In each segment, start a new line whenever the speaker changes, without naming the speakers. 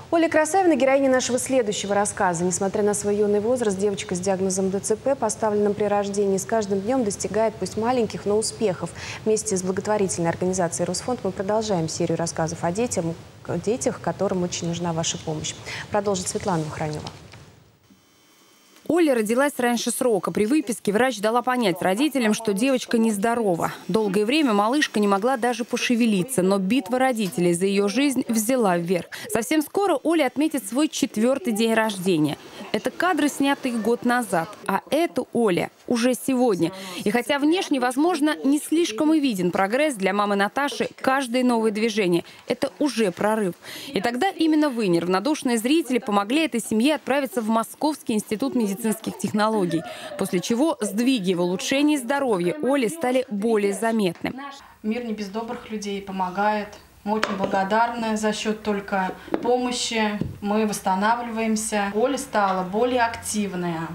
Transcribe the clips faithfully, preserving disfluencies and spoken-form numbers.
Оля Красавина – героиня нашего следующего рассказа. Несмотря на свой юный возраст, девочка с диагнозом ДЦП, поставленным при рождении, с каждым днем достигает пусть маленьких, но успехов. Вместе с благотворительной организацией «Росфонд» мы продолжаем серию рассказов о детях, детях, которым очень нужна ваша помощь. Продолжит Светлана Вахранева.
Оля родилась раньше срока. При выписке врач дала понять родителям, что девочка нездорова. Долгое время малышка не могла даже пошевелиться, но битва родителей за ее жизнь взяла вверх. Совсем скоро Оля отметит свой четвертый день рождения. Это кадры, снятые год назад. А это Оля уже сегодня. И хотя внешне, возможно, не слишком и виден прогресс, для мамы Наташи каждое новое движение – это уже прорыв. И тогда именно вы, неравнодушные зрители, помогли этой семье отправиться в Московский институт медицинских технологий, после чего сдвиги в улучшении здоровья Оли стали более заметны.
Мир не без добрых людей, помогает. Мы очень благодарны. За счет только помощи мы восстанавливаемся. Оля стала более активная.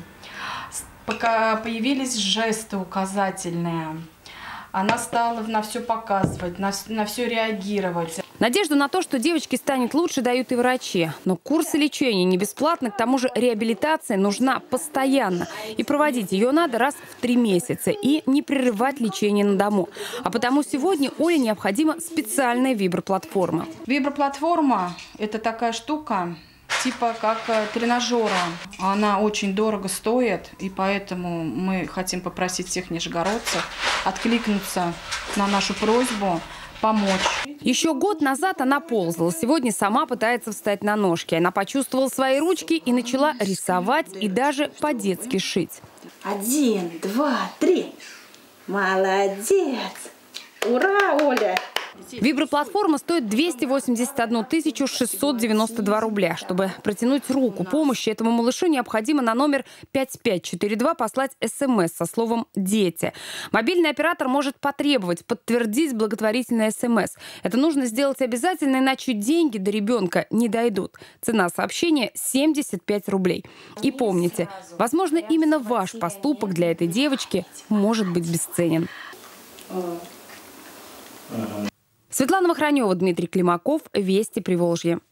Пока появились жесты указательные. Она стала на все показывать, на, на все реагировать.
Надежду на то, что девочке станет лучше, дают и врачи. Но курсы лечения не бесплатны, к тому же реабилитация нужна постоянно. И проводить ее надо раз в три месяца. И не прерывать лечение на дому. А потому сегодня Оле необходима специальная виброплатформа.
Виброплатформа – это такая штука, типа как тренажера. Она очень дорого стоит, и поэтому мы хотим попросить всех нижегородцев откликнуться на нашу просьбу, помочь.
Еще год назад она ползала. Сегодня сама пытается встать на ножки. Она почувствовала свои ручки и начала рисовать и даже по-детски шить.
Один, два, три. Молодец! Ура, Оля!
Виброплатформа стоит двести восемьдесят одну тысячу шестьсот девяносто два рубля. Чтобы протянуть руку помощи этому малышу, необходимо на номер пять пять четыре два послать смс со словом «Дети». Мобильный оператор может потребовать подтвердить благотворительное смс. Это нужно сделать обязательно, иначе деньги до ребенка не дойдут. Цена сообщения – семьдесят пять рублей. И помните, возможно, именно ваш поступок для этой девочки может быть бесценен. Светлана Вахранева, Дмитрий Климаков, Вести Приволжье.